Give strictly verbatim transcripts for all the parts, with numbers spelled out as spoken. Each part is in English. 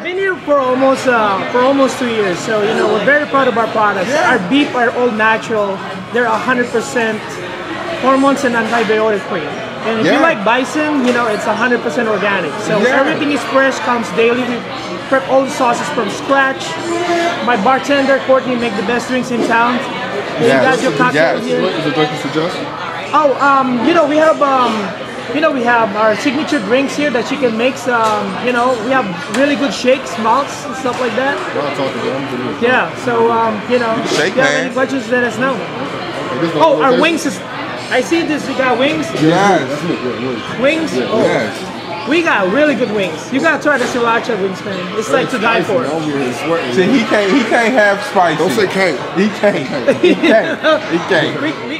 been here for almost uh, for almost two years, so you know we're very proud of our products. Yeah. Our beef are all natural. They're one hundred percent hormones and antibiotic free. And if Yeah. you like bison, you know it's one hundred percent organic. So Yeah. everything is fresh, comes daily. We prep all the sauces from scratch. My bartender Courtney make the best drinks in town. You got your cocktail yes. here. What is the drink you suggest? Oh, um, you know, we have, um, you know, we have our signature drinks here that you can mix. Um, you know, we have really good shakes, malts, and stuff like that. I'll talk to them. Yeah. So, um, you know, shake, if you have man. any questions, let us know. This is the Oh, our location? wings is. I see this. We got wings. Yes. That's it, yeah, wings. Wings. Oh, Yes. we got really good wings. You gotta try the sriracha wings, man. It's like to die for. I'm here sweating. See, he can't. He can't have spicy. Don't say can't. He can't. He can't. He can't. We, we,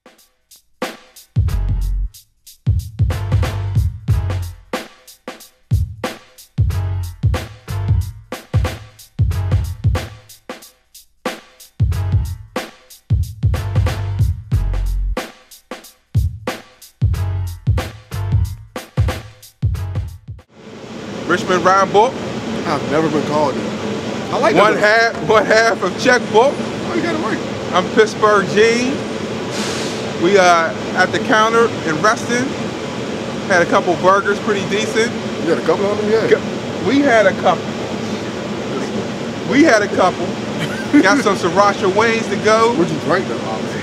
Richmond Rhyme Book. I've never been called that. I like One that. half. One half of Checkbook. Oh, you got it right. I'm Pittsburgh Gene. We uh at the counter in Reston. Had a couple burgers, pretty decent. You had a couple of them, yeah. We had a couple. We had a couple. Got some sriracha wings to go. What'd you drink though, obviously?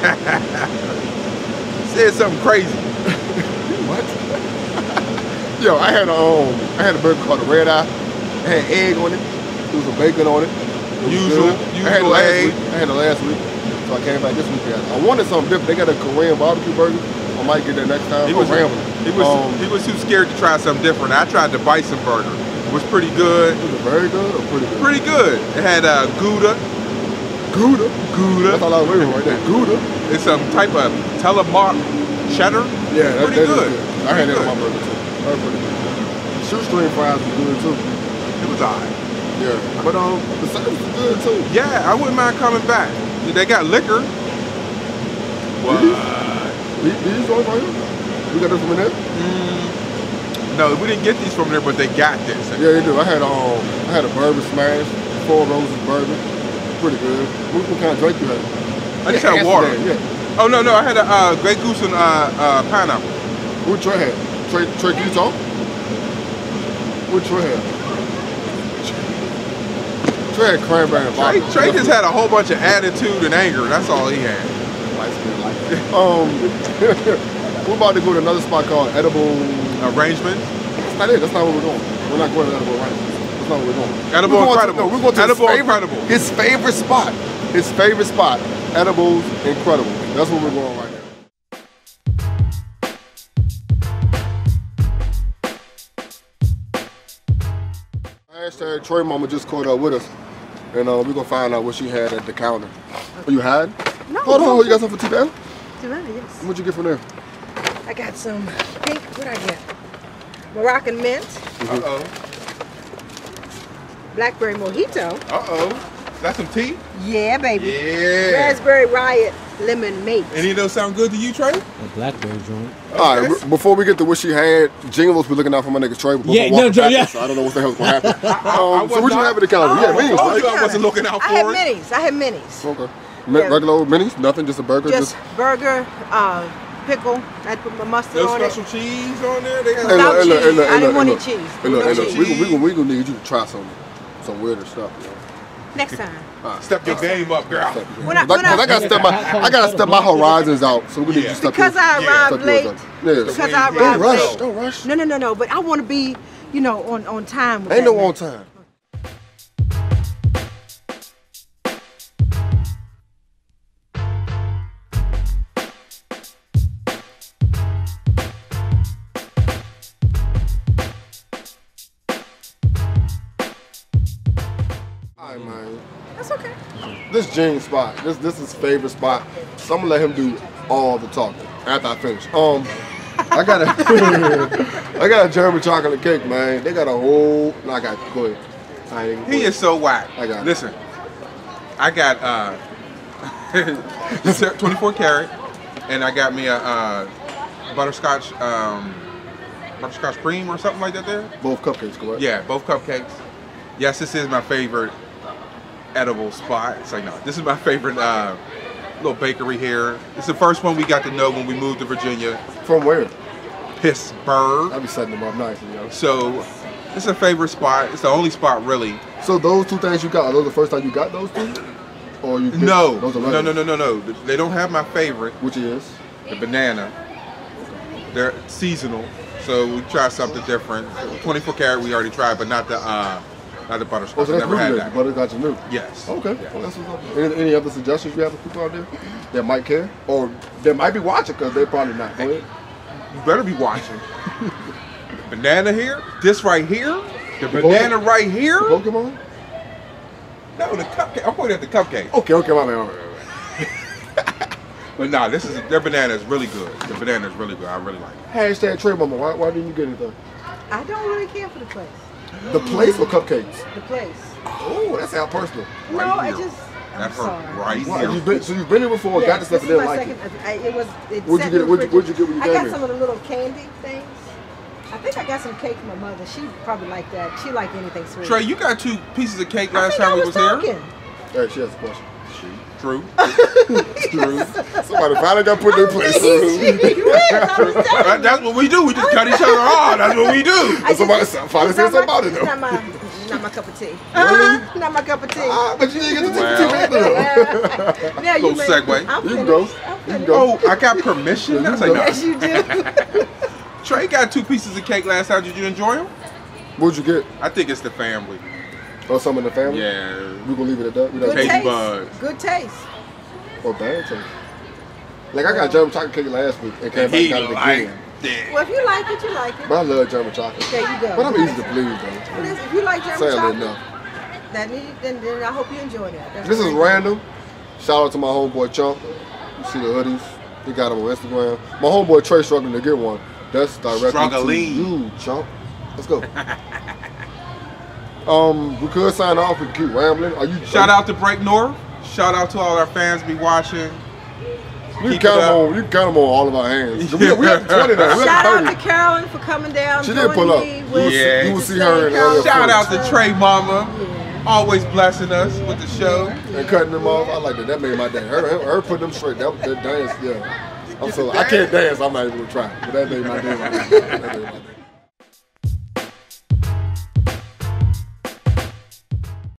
Said something crazy. What? Yo, I had a um, I had a burger called the Red Eye. It had egg on it. There was some bacon on it. It was Usual- good. I had it usual last egg. week. I had it last week. So I came back this week. I wanted something different. They got a Korean barbecue burger. I might get that next time. He I'm was, rambling. he was Um, he was too scared to try something different. I tried the bison burger. It was pretty good. was it very good or pretty good? Pretty good. It had uh, Gouda. Gouda. Gouda. That's all I was waiting for right there. Gouda. It's some type of telemark cheddar. Yeah, that, pretty that is good. good. I had that on my burger too. That was pretty good. Shoestring fries was good too. It was alright. Yeah. But um, the service was good too. Yeah, I wouldn't mind coming back. They got liquor. What? These, these joints right here? We got this from in there? Mm, no, we didn't get these from there, but they got this. Yeah, they do. I had um, I had a bourbon smash, Four Roses bourbon, pretty good. What, what kind of drink you had? I just Yeah, had water. Amsterdam, Yeah. Oh no, no, I had a uh, Grey Goose and uh, uh, pineapple. What Trey had? Trey, Trey, can you talk? What Trey had? Trey had cranberry and Trey, vodka. Trey just had a whole bunch of attitude and anger. That's all he had. Um, we're about to go to another spot called Edible. Arrangement. That's not it. That's not what we're doing. We're not going to Edible Arrangements. That's not what we're doing. Edible we're going Incredibles. To, no, we're going to Edible his favorite, Incredibles. his favorite spot. His favorite spot. Edibles Incredibles. That's where we're going right now. Hashtag Troy Mama just caught up with us. And uh, we're going to find out what she had at the counter. Oh, you had? No. Hold on, you got something for T-Bella? Savannah, yes. What'd you get from there? I got some pink, what I get? Moroccan mint, Uh-oh. blackberry mojito. Uh-oh. That's some tea? Yeah, baby. Yeah. Raspberry riot lemon mate. Any of those sound good to you, Trey? A blackberry joint. All right, b- before we get to what she had, Jingles be looking out for my nigga Trey. Before Yeah, I no, walk Joe, back, yeah. So I don't know what the hell's gonna happen. I um, was so what you not- have at the counter? Yeah, minis, told right? you I wasn't looking out I for had it. minis. I had minis. Okay. Mi- Yeah. Regular old minis? Nothing, just a burger? Just burger, uh, pickle. I put my mustard No on special it. cheese on there? They got Hey, Without look, hey, look, hey, cheese. look, I hey, didn't look, want hey, any cheese. Hey, look, No hey, look. cheese. We gon' we gon' we gon' need you to try some some weirder stuff, you know. Next time. Step your game up, girl. When I, Like, when 'cause I I, gotta step my I gotta step my horizons out. So we need Yeah. to step because yours- I Yeah. arrived step late. yours out. Yeah. Because I Don't arrived Don't rush. late. Don't rush. No, no, no, no. But I want to be, you know, on, on time with Ain't that no man. on time. All right, man. That's okay. This Gene spot, this this is his favorite spot. So I'm gonna let him do all the talking after I finish. Um, I got a, I got a German chocolate cake, man. They got a whole. No, I got. Go ahead. I ain't, He is so whack. I got it. Listen, I got uh, twenty-four karat, and I got me a uh, butterscotch, um, butterscotch cream or something like that there. both cupcakes, correct? Yeah, both cupcakes. yes, this is my favorite edible spot. It's like, no, this is my favorite uh, little bakery here. It's the first one we got to know when we moved to Virginia. From where? Pittsburgh. I be setting them up nicely, yo. So it's a favorite spot. It's the only spot really. So those two things you got, are those the first time you got those two? Or you No, those are no, no, no, no, no. They don't have my favorite, Which is? the banana. They're seasonal, so we try something different. twenty-four karat we already tried, but not the uh, not the Oh, butterscotch. so I that's never new had then. that. Butter got you new. Yes. Okay. Yes. Well, that's what's up. Any, any other suggestions you have for people out there that might care? Or they might be watching because they're probably not. Go ahead. You better be watching. Banana here, this right here, the banana right here. Pokemon? No, the cupcake. I'm pointing at the cupcake. Okay, okay, my man. My man, my man. But nah, this is their banana is really good. The banana is really good. I really like it. Hashtag Trey Mama. Why, why didn't you get anything? I don't really care for the place. The place or cupcakes? The place. Oh, that's how personal. No, Right I here. just. I'm That's her sorry. right Wow, here. you've been, so you've been here before, got the Yes, stuff this and is didn't my like second. it. I, it was. It What'd you sat get- in the what'd you- what'd you get when you I came got here? some of the little candy things. I think I got some cake from my mother. She probably liked that. She liked anything sweet. Trey, you got two pieces of cake I last think time I we was was talking. here. Hey, she has a question. True. True. Somebody finally got put in their place. That- That's what we do. We just cut each other off. That's what we do. I Somebody just- finally it's said not something my- about it, it's though. Not my, not my cup of tea. Really? Not my cup of tea. Ah, but you didn't get the Wow. ticket though. Now you Little may- segue. I'm You can finished. go. I'm You can finished. go. Oh, I got permission. I was like, no. Yes, you do. Trey got two pieces of cake last time. Did you enjoy them? What'd you get? I think it's the family. Or some in the family? Yeah. We gonna leave it at that. We Good don't Taste taste. buds. Good taste. or bad taste. Like I got German chocolate cake last week and came back He and got it like again. that. Well, if you like it, you like it. But I love German chocolate. There you go. But I'm easy to please though. Well, listen, if you like German Sadly chocolate, enough. that need, then, then I hope you enjoy that. That's This is very random. Shout out to my homeboy Chump. You see the hoodies. He got them on Instagram. My homeboy Trey struggling to get one. That's directly Struggling. to you, Chump. Let's go. um, we could sign off and keep rambling. Are you Shout out to Break North. Shout out to all our fans be watching. You can Keep count it them up. on. You can count them on all of our hands. We, we have twenty now. We Shout have out to thirty. Carolyn for coming down. She did pull up. joining me You will with- see- Yeah. you will see her in earlier Shout out footage. to Trey Mama. Yeah. Always blessing us with the show. And cutting them off. I like that. That made my day. Her, her, her putting them straight. That, that dance, yeah. I'm so I can't dance. I'm not even gonna try. But that made my day. That made my day.